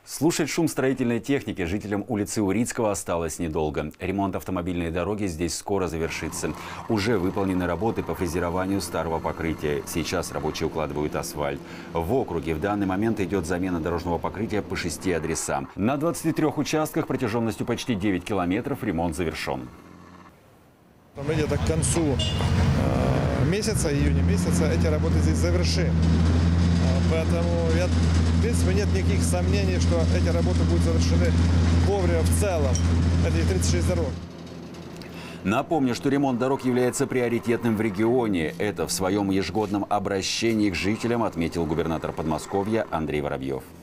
Слушать шум строительной техники жителям улицы Урицкого осталось недолго. Ремонт автомобильной дороги здесь скоро завершится. Уже выполнены работы по фрезерованию старого покрытия. Сейчас рабочие укладывают асфальт. В округе в данный момент идет замена дорожного покрытия по 6 адресам. На 23 участках протяженностью почти 9 километров ремонт завершен. Мы где-то к концу месяца, июня месяца, эти работы здесь завершим. Поэтому, в принципе, нет никаких сомнений, что эти работы будут завершены вовремя в целом. Это и 36 дорог. Напомню, что ремонт дорог является приоритетным в регионе. Это в своем ежегодном обращении к жителям отметил губернатор Подмосковья Андрей Воробьев.